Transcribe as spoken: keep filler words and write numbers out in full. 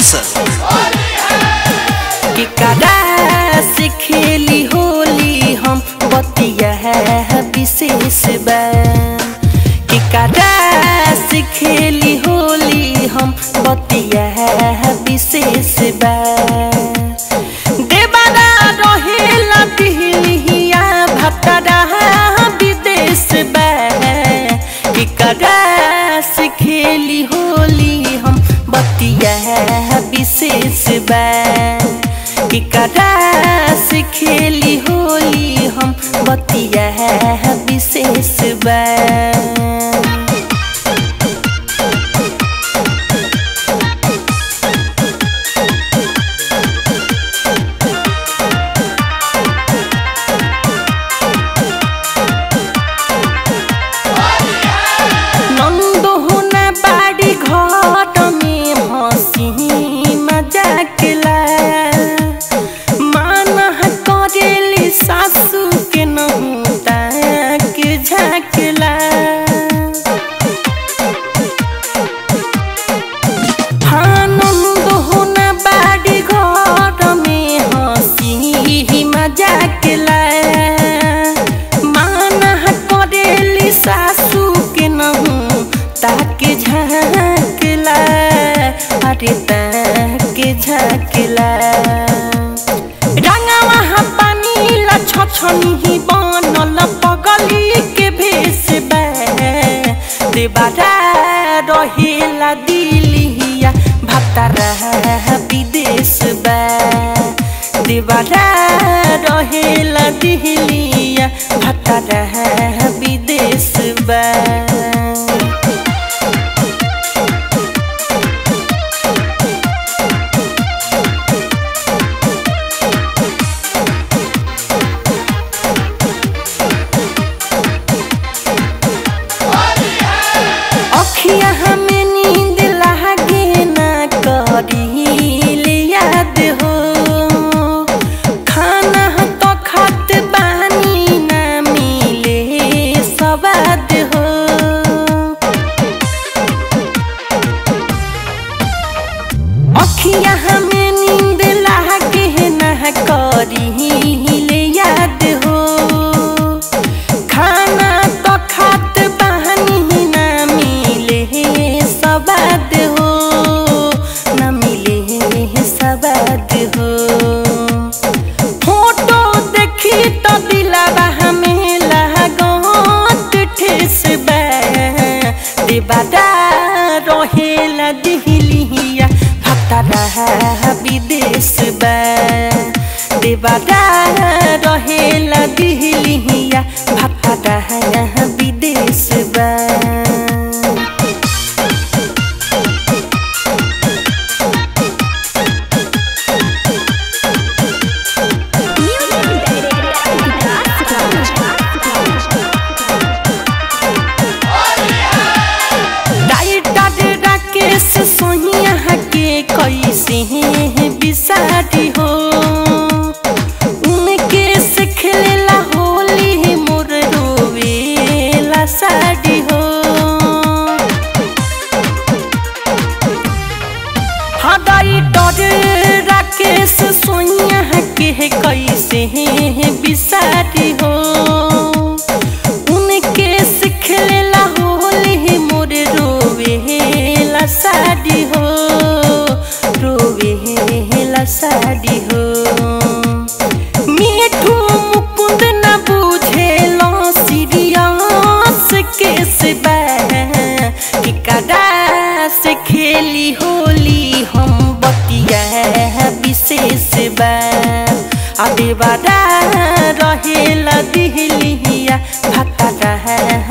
Marshal कि कदा से खेली होली हम बतिया है विशेष बा कि कदा से खेली होली हम बतिया है विशेष बा देवारा रहेला दिल्लिया भतरा विदेश बा कि कदा से खेली होली हम बतिया है विशेष बा कि कदा से खेली होली हम बतिया है विशेष बा सासू के नहुता के झकला आनंद होना बाड़ी घर में हंसी मजाकला माना करेली सासू के नहुता के झकला अरे ताके झकला छछनी बनल पगली के भेष बा देवारा रहेला दिल्लिया भतरा विदेश बा देवारा रहेला दिल्लिया भतरा विदेश बा याद हो खाना तो खात बानी ना मिले स्वाद हो अखिया हमें नींद लागे ना करी याद हो खाना तो खात बानी ना मिले स्वाद हो सवाद हो फोटो देखी तो दिलावा हमें लागत ठेस बा देवारा रहेला दिल्लिया भतरा विदेश बा देवारा रहेला दिल्लिया भतरा विदेश बा कैसे बिसारी हो उनके से खेलेला होली मोर रोवेला साड़ी हो हदाई डर राकेश सोनिया के कैसे बिसारी हो उनके से खेलेला होली मोर रोवेला साड़ी हो रोवेला साड़ी हो मीठू मुकुंद न बुझेलो सीरियस केस बा कि कदा से खेली होली हम बतिया विशेष बा देवारा रहेला दिल्लिया भतरा